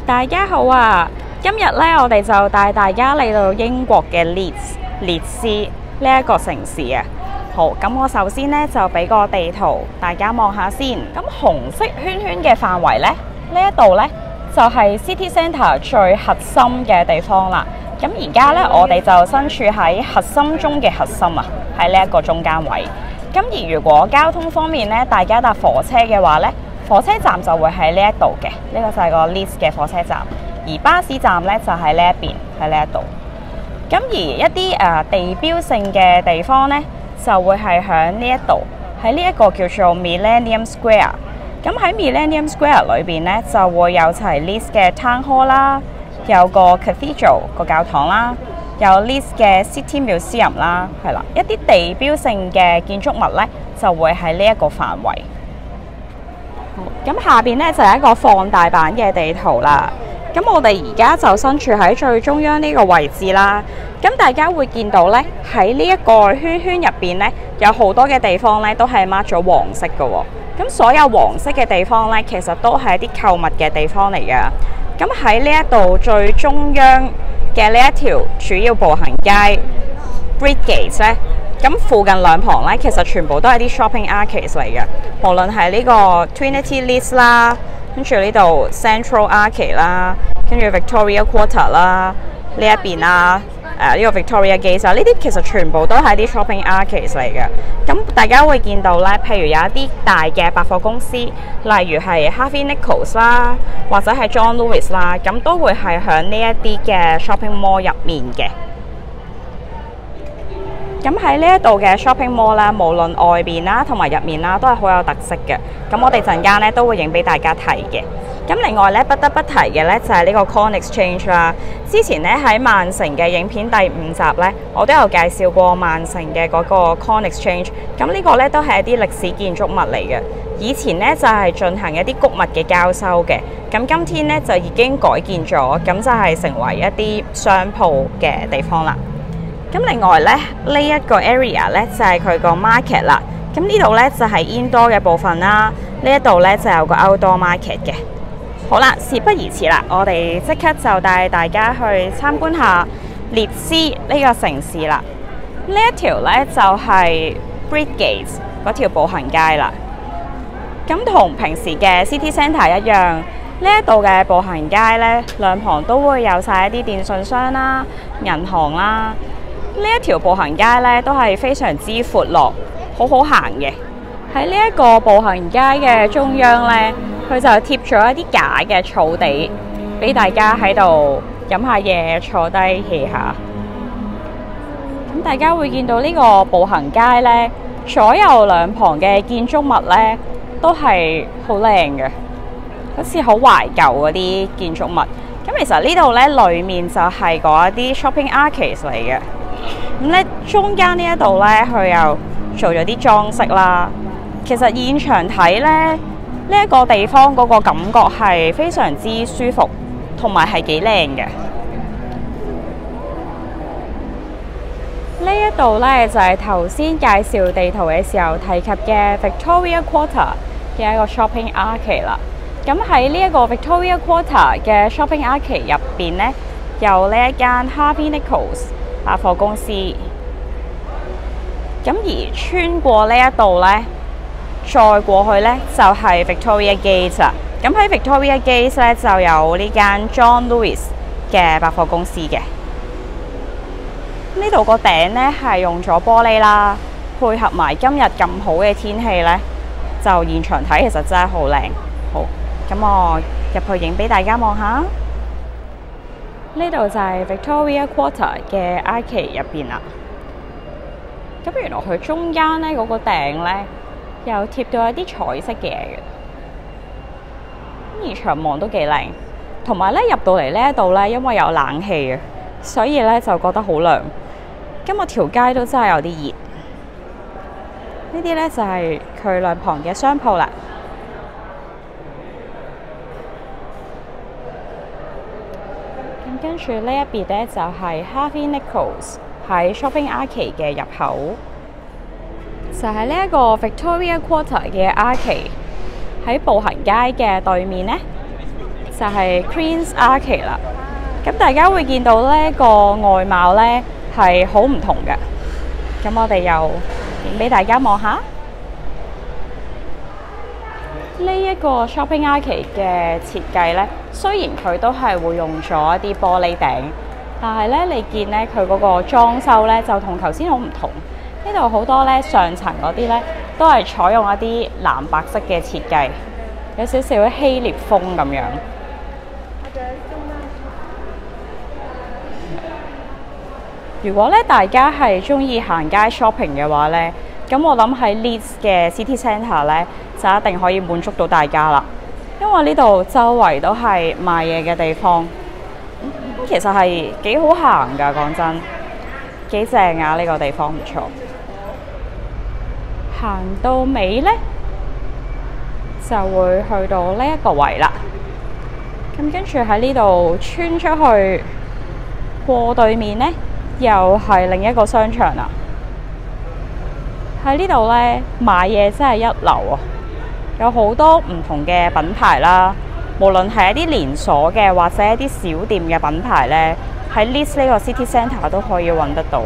大家好啊！今日咧，我哋就帶大家嚟到英國嘅列斯呢一個城市啊。好，咁我首先咧就俾個地圖大家望下先。咁紅色圈圈嘅範圍咧，呢一度咧就係 City Centre 最核心嘅地方啦。咁而家咧，我哋就身處喺核心中嘅核心啊，喺呢一個中間位。咁而如果交通方面咧，大家搭火車嘅話咧，火車站就會喺呢一度嘅，呢個就係個 Leeds 嘅火車站。而巴士站咧就喺呢一邊，喺呢一度。咁而一啲地標性嘅地方咧，就會係喺呢一度，喺呢一個叫做 Millennium Square。咁喺 Millennium Square 裏邊咧，就會有齊 Leeds 嘅 Town Hall 啦，有個 Cathedral 個教堂啦，有 Leeds 嘅 City Museum 啦，係啦，一啲地標性嘅建築物咧，就會喺呢一個範圍。咁下邊咧就係一個放大版嘅地圖啦。咁我哋而家就身處喺最中央呢個位置啦。咁大家會見到咧，喺呢一個圈圈入邊咧，有好多嘅地方咧都係 mark 咗黃色嘅喎。咁所有黃色嘅地方咧，其實都係一啲購物嘅地方嚟嘅。咁喺呢一度最中央嘅呢一條主要步行街 Bridgate 咧，咁附近兩旁咧，其實全部都係啲 shopping arcades 嚟嘅。無論係呢個 Trinity Leeds 啦，跟住呢度 Central Arcade 啦，跟住 Victoria Quarter 啦，呢一邊啦，呢個 Victoria Gate 啊，呢啲其實全部都係啲 shopping arcades 嚟嘅。咁大家會見到咧，譬如有一啲大嘅百貨公司，例如係 Harvey Nichols 啦，或者係 John Lewis 啦，咁都會係喺呢一啲嘅 shopping mall 入面嘅。咁喺呢一度嘅 shopping mall 啦，無論外邊啦同埋入面啦，都係好有特色嘅。咁我哋陣間咧都會影俾大家睇嘅。咁另外咧不得不提嘅咧就係呢個 Corn Exchange 啦。之前咧喺曼城嘅影片第5集咧，我都有介紹過曼城嘅嗰個 Corn Exchange。咁呢個咧都係一啲歷史建築物嚟嘅。以前咧就係進行一啲穀物嘅交收嘅。咁今天咧就已經改建咗，咁就係成為一啲商鋪嘅地方啦。咁另外咧，呢一個 area 咧就係佢個 market 啦。咁呢度咧就係 indoor 嘅部分啦。呢一度咧就有個 outdoor market 嘅。好啦，事不宜遲啦，我哋即刻就帶大家去參觀下列斯呢個城市啦。呢一條咧就係 Bridgate 嗰條步行街啦。咁同平時嘅 City Centre 一樣，呢一度嘅步行街咧，兩旁都會有晒一啲電信商啦、銀行啦。呢一條步行街咧都係非常之闊落，好好行嘅。喺呢一個步行街嘅中央咧，佢就貼咗一啲假嘅草地，俾大家喺度飲下嘢、坐低 hea 下。咁大家會見到呢個步行街咧，左右兩旁嘅建築物咧都係好靚嘅，好似好懷舊嗰啲建築物。咁其實呢度咧裡面就係嗰一啲 shopping arcades 嚟嘅。咁咧，中間呢一度咧，佢又做咗啲裝飾啦。其實現場睇咧，呢一個地方嗰個感覺係非常之舒服，同埋係幾靚嘅。呢一度咧就係頭先介紹地圖嘅時候提及嘅 Victoria Quarter 嘅一個 shopping arcade 啦。咁喺呢一個 Victoria Quarter 嘅 shopping arcade 入邊咧，有呢一間 Harvey Nichols百貨公司。咁而穿過呢一度呢，再過去呢，就係 Victoria Gate 啦。咁喺 Victoria Gate 呢，就有呢間 John Lewis 嘅百貨公司嘅。呢度個頂呢，係用咗玻璃啦，配合埋今日咁好嘅天氣呢，就現場睇其實真係好靚。好，咁我入去影俾大家望下。呢度就係 Victoria Quarter 嘅 arcade 入邊啦。咁原來佢中間咧嗰個頂咧，又貼到一啲彩色嘅嘢嘅，而長望都幾靚。同埋咧入到嚟呢一度咧，因為有冷氣啊，所以咧就覺得好涼。今日條街都真係有啲熱。呢啲咧就係佢兩旁嘅商鋪啦。跟住呢一邊咧就係 Harvey Nichols 喺 Shopping Arcade 嘅入口，就係呢一個 Victoria Quarter 嘅 Arcade。喺步行街嘅對面呢， 就係 Queen's Arcade 啦。咁大家會見到呢個外貌呢係好唔同嘅。咁我哋又影俾大家望下。呢一個 Shopping Arcade 嘅設計呢，雖然佢都係會用咗一啲玻璃頂，但係呢，你見呢佢嗰個裝修呢，就同頭先好唔同。呢度好多呢上層嗰啲呢，都係採用一啲藍白色嘅設計，有少少希臘風咁樣。如果咧大家係中意行街 shopping 嘅話咧，咁我諗喺 Leeds 嘅 City Centre 咧就一定可以滿足到大家啦。因為呢度周圍都係賣嘢嘅地方，其實係幾好行㗎，講真，幾正啊！呢個地方唔錯。行到尾咧就會去到呢一個位啦。咁跟住喺呢度穿出去過對面咧，又係另一個商場啦。喺呢度呢，買嘢真係一流啊！有好多唔同嘅品牌啦，無論係一啲連鎖嘅或者一啲小店嘅品牌呢，喺 Leeds 呢個 City Centre 都可以揾得到。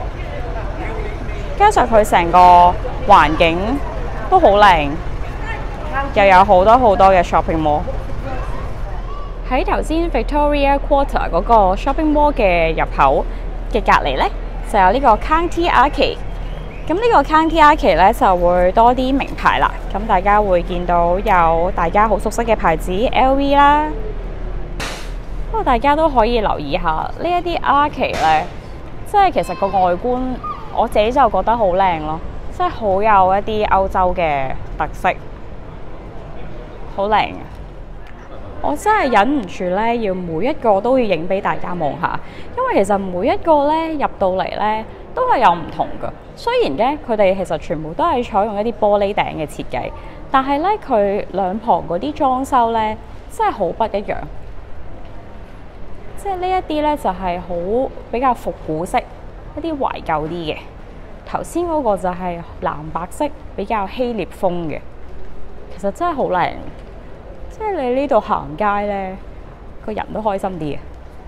加上佢成個環境都好靚，又有好多嘅 shopping mall。喺頭先 Victoria Quarter 嗰個 shopping mall 嘅入口嘅隔離呢，就有呢個 County Arcade。咁呢個 County Arcade 呢，就會多啲名牌啦。咁大家會見到有大家好熟悉嘅牌子 LV 啦。不過大家都可以留意下呢一啲 Arcade 呢，即係其實個外觀我自己就覺得好靚咯，即係好有一啲歐洲嘅特色，好靚。我真係忍唔住咧，要每一個都要影俾大家望下，因為其實每一個咧入到嚟咧都係有唔同㗎。雖然咧佢哋其實全部都係採用一啲玻璃頂嘅設計，但係咧佢兩旁嗰啲裝修咧真係好不一樣。即係呢一啲咧就係好比較復古式，一啲懷舊啲嘅。頭先嗰個就係藍白色，比較希臘風嘅，其實真係好靚。即係你呢度行街呢，個人都開心啲嘅。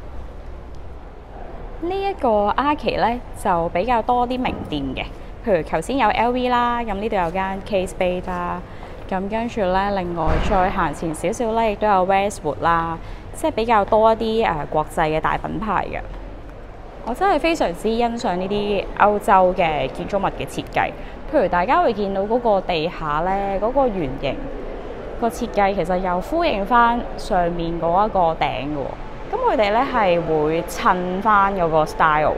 呢一個 Arcade 呢，就比較多啲名店嘅，譬如頭先有 LV 啦，咁呢度有間 Kate Spade 啦，咁跟住呢，另外再行前少少呢，亦都有 Westwood 啦，即係比較多一啲國際嘅大品牌嘅。我真係非常之欣賞呢啲歐洲嘅建築物嘅設計，譬如大家會見到嗰個地下呢，嗰個圓形。個設計其實又呼應翻上面嗰一個頂嘅喎，咁佢哋咧係會襯翻嗰個 style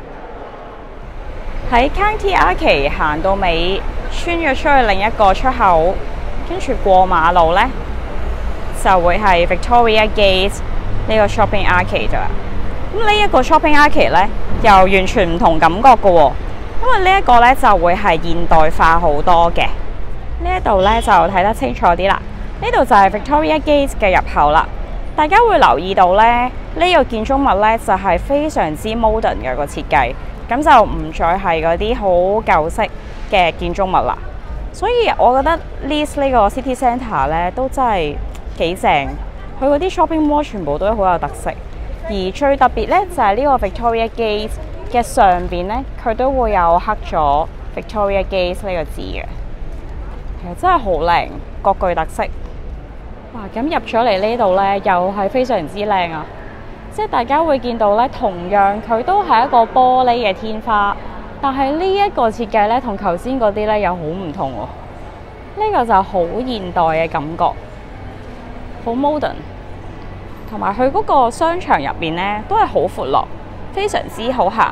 嘅。喺 County Arcade 行到尾，穿咗出去另一個出口，跟住過馬路咧，就會係 Victoria Gate 呢個 Shopping Arcade 啦。咁呢一個 Shopping Arcade 咧，又完全唔同感覺嘅喎，因為呢一個咧就會係現代化好多嘅。呢一度咧就睇得清楚啲啦。呢度就係 Victoria Gate 嘅入口啦。大家會留意到咧，呢個建築物咧就係非常之 modern 嘅個設計，咁就唔再係嗰啲好舊式嘅建築物啦。所以我覺得 Leeds 呢個 City Centre 咧都真係幾正，佢嗰啲 shopping mall 全部都好有特色。而最特別咧就係呢個 Victoria Gate 嘅上邊咧，佢都會有刻咗 Victoria Gate 呢個字嘅。其實真係好靚，各具特色。哇！咁入咗嚟呢度呢，又係非常之靚啊！即係大家會見到呢，同樣佢都係一個玻璃嘅天花，但係呢一個設計呢，同頭先嗰啲呢又好唔同喎。呢個就好現代嘅感覺，好 modern。同埋佢嗰個商場入面呢，都係好闊落，非常之好行。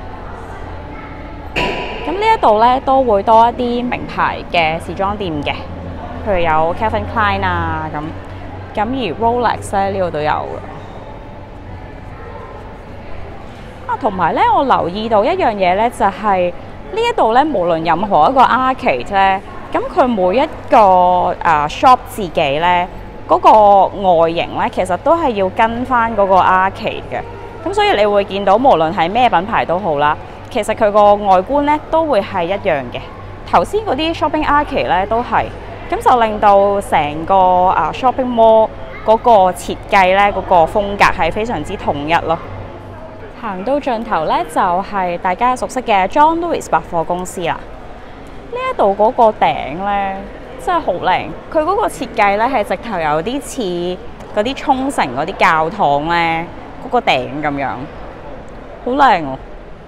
咁呢一度咧都會多一啲名牌嘅時裝店嘅，譬如有 Calvin Klein 啊咁而 Rolex 咧呢度都有嘅。同埋咧我留意到一樣嘢咧，就係呢一度咧，無論任何一個 Arcade 咧，咁佢每一個shop 自己咧嗰個外形咧，其實都係要跟翻嗰個 Arcade 嘅。咁所以你會見到無論係咩品牌都好啦。其實佢個外觀咧都會係一樣嘅，頭先嗰啲 shopping arcade 咧都係，咁就令到成個shopping mall 嗰個設計咧，嗰個風格係非常之統一咯。行到盡頭咧，就係大家熟悉嘅 John Lewis 百貨公司啦。呢一度嗰個頂咧真係好靚，佢嗰個設計咧係直頭有啲似嗰啲沖繩嗰啲教堂咧嗰個頂咁樣，好靚喎！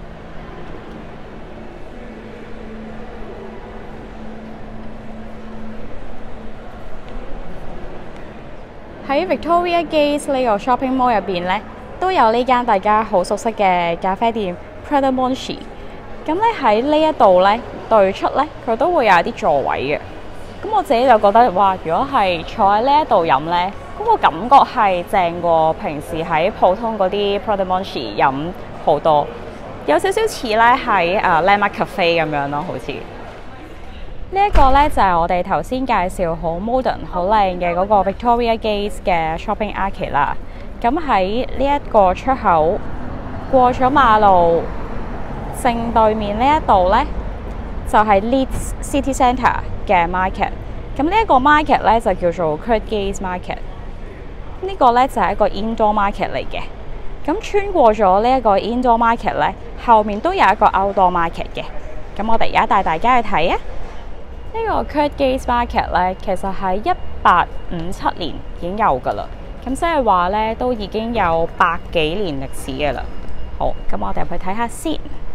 喺 Victoria Gate 呢個 shopping mall 入邊咧，都有呢間大家好熟悉嘅咖啡店 Prada Monchi。咁咧喺呢一度咧對出咧，佢都會有啲座位嘅。咁我自己就覺得，哇！如果係坐喺呢一度飲咧，嗰個感覺係正過平時喺普通嗰啲 Prada Monchi 飲好多，有少少似咧喺Landmark Cafe 咁樣咯，好似。呢一個咧就係我哋頭先介紹好 modern、好靚嘅嗰個 Victoria Gate 嘅 Shopping Arcade 啦。咁喺呢一個出口過咗馬路，正對面呢一度咧就係 Leeds City Centre 嘅 market。咁呢一個 market 咧就叫做 Kurt Gate Market。呢個咧就係一個 indoor market 嚟嘅。咁穿過咗呢一個 indoor market 咧，後面都有一個 outdoor market 嘅。咁我哋而家帶大家去睇啊！呢個 Kurt Gate Market 咧，其實喺1857年已經有㗎啦。咁即係話咧，都已經有100幾年歷史嘅啦。好，咁我哋入去睇下先。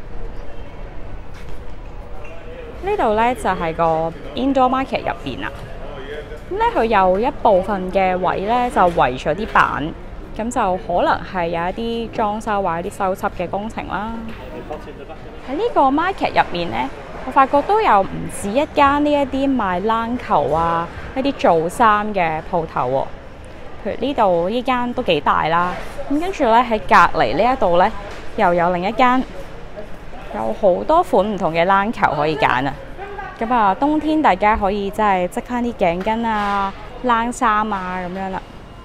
呢度咧就係個 indoor market 入邊啦。咁咧佢有一部分嘅位咧就圍咗啲板，咁就可能係有一啲裝修或者啲修葺嘅工程啦。喺呢個 market 入面咧，我發覺都有唔止一間呢一啲賣冷球啊、一啲做衫嘅鋪頭喎。譬如呢度呢間都幾大啦，咁跟住咧喺隔離呢一度咧又有另一間，有好多款唔同嘅冷球可以揀啊！咁啊，冬天大家可以真係織翻啲頸巾啊、冷衫啊咁樣啦。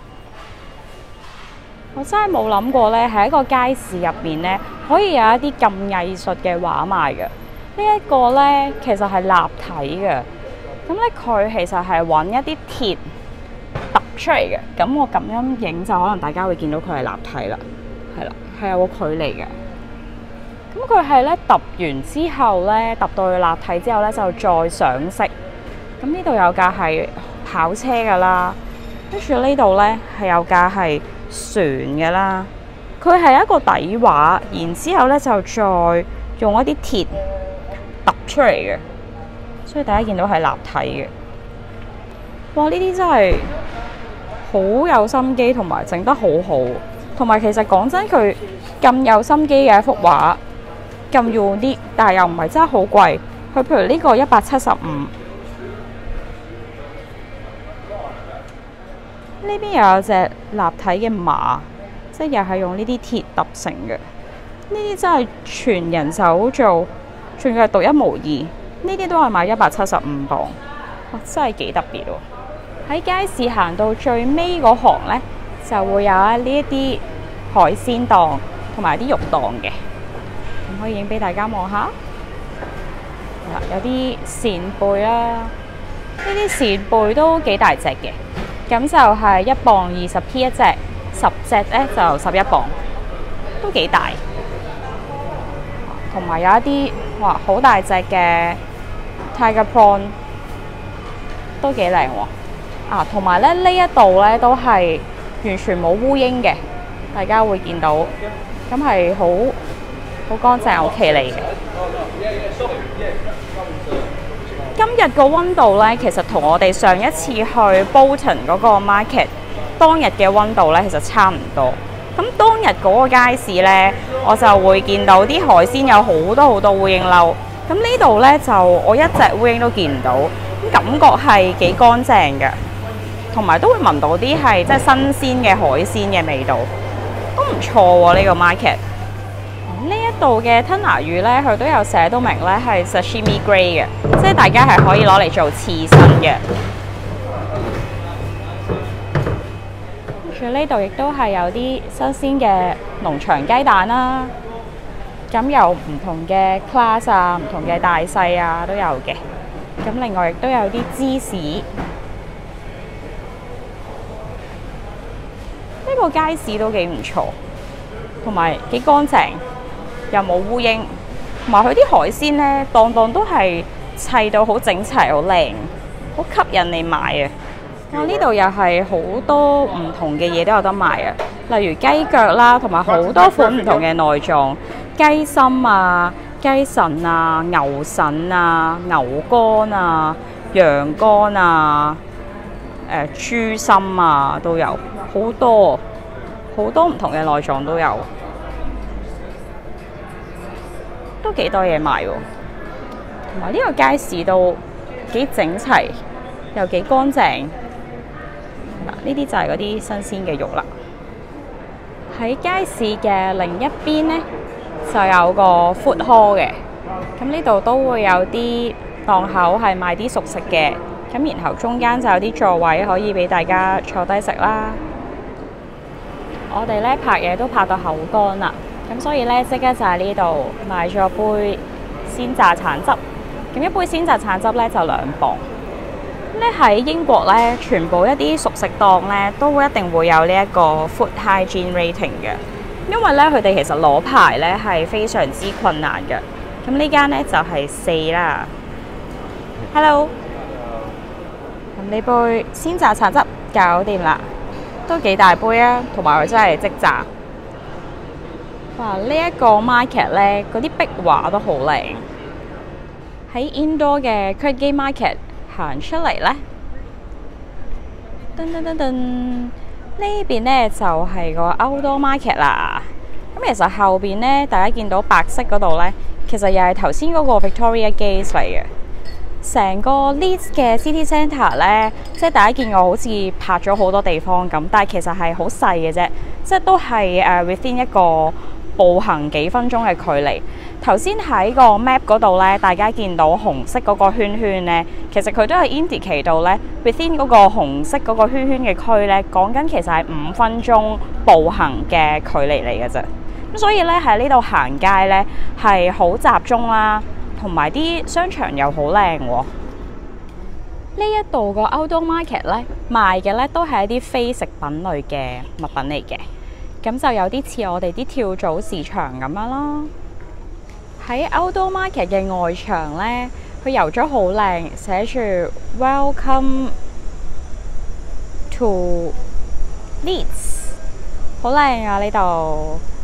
我真係冇諗過咧，喺一個街市入面咧，可以有一啲咁藝術嘅畫賣嘅。呢一個咧其實係立體嘅，咁咧佢其實係揾一啲鐵揼出嚟嘅。咁我咁樣影就可能大家會見到佢係立體啦，係啦，係有個距離嘅。咁佢係咧揼完之後咧，揼到佢立體之後咧，就再上色。咁呢度有架係跑車㗎啦，跟住呢度咧係有架係船㗎啦。佢係一個底畫，然之後咧就再用一啲鐵揼出嚟嘅，所以大家見到係立體嘅。哇！呢啲真係好有心機，同埋整得好好。同埋其實講真，佢咁有心機嘅一幅畫，咁 unique，但係又唔係真係好貴。佢譬如呢個175，呢邊又有隻立體嘅馬，即係又係用呢啲鐵揼成嘅。呢啲真係全人手做，仲要係獨一無二。呢啲都係賣175磅，哇！真係幾特別喎。喺街市行到最尾嗰行呢，就會有呢一啲海鮮檔同埋啲肉檔嘅。咁可以影俾大家望下。有啲扇貝啦，呢啲扇貝都幾大隻嘅。咁就係1磅20p 一隻，10隻咧就11磅，都幾大。同埋有一啲哇好大隻嘅 Tiger Prawn， 都幾靚喎。啊，同埋咧呢一度咧都係完全冇烏蠅嘅，大家會見到，咁係好乾淨，好企理嘅。今日個溫度咧，其實同我哋上一次去 Bolton 嗰個 market 當日嘅溫度咧，其實差唔多。咁當日嗰個街市咧，我就會見到啲海鮮有好多好多烏蠅褸。咁呢度咧就我一隻烏蠅都見唔到，咁感覺係幾乾淨嘅，同埋都會聞到啲係即係新鮮嘅海鮮嘅味道，都唔錯喎呢個 market。呢一度嘅吞拿魚咧，佢都有寫到明咧係 sashimi grade 嘅，即係大家係可以攞嚟做刺身嘅。跟住呢度亦都係有啲新鮮嘅農場雞蛋啦，咁有唔同嘅 class 啊，唔同嘅大細啊都有嘅。咁另外亦都有啲芝士。 個街市都幾唔錯，同埋幾乾淨，又冇烏蠅，同埋佢啲海鮮呢，檔檔都係砌到好整齊、好靚，好吸引你買啊！我呢度又係好多唔同嘅嘢都有得賣啊，例如雞腳啦，同埋好多款唔同嘅內臟，雞心啊、雞腎啊、牛腎啊、牛肝啊、羊肝啊、豬心啊都有，好多唔同嘅內臟都有，都幾多嘢賣喎。同埋呢個街市都幾整齊，又幾乾淨。嗱，呢啲就係嗰啲新鮮嘅肉啦。喺街市嘅另一邊呢，就有個 food hall 嘅。咁呢度都會有啲檔口係賣啲熟食嘅。咁然後中間就有啲座位可以俾大家坐低食啦。我哋呢拍嘢都拍到口乾啦，咁所以呢，即刻就喺呢度買咗杯鮮榨橙汁。咁一杯鮮榨橙汁呢，就2磅。咧喺英國咧，全部一啲熟食檔咧都一定會有呢一個 food hygiene rating 嘅，因為咧佢哋其實攞牌咧係非常之困難嘅。咁呢間咧就係4啦。Hello， 咁呢杯鮮榨橙汁搞掂啦，都幾大杯啊，同埋佢真係即榨。哇！呢一個 market 咧，嗰啲壁畫都好靚。喺 indoor 嘅 Craigie Market。行出嚟咧，噔噔噔噔，呢邊咧就係個 Outdoor Market 啦。咁其實後邊咧，大家見到白色嗰度咧，其實又係頭先嗰個 Victoria Gate 嚟嘅。成個 Leeds 嘅 City Centre 咧，即係大家見我好似拍咗好多地方咁，但係其實係好細嘅啫，即係都係within 一個步行幾分鐘嘅距離。頭先喺個 map 嗰度咧，大家見到紅色嗰個圈圈咧，其實佢都係 indicate 到咧 within 嗰個紅色嗰個圈圈嘅區咧，講緊其實係5分鐘步行嘅距離嚟嘅啫。咁所以咧喺呢度行街咧係好集中啦，同埋啲商場又好靚喎。呢一度個 Outdoor Market 咧賣嘅咧都係一啲非食品類嘅物品嚟嘅，咁就有啲似我哋啲跳蚤市場咁樣啦。喺 Outdoor Market 嘅外牆咧，佢油咗好靚，寫住 Welcome to Leeds， 好靚啊呢度。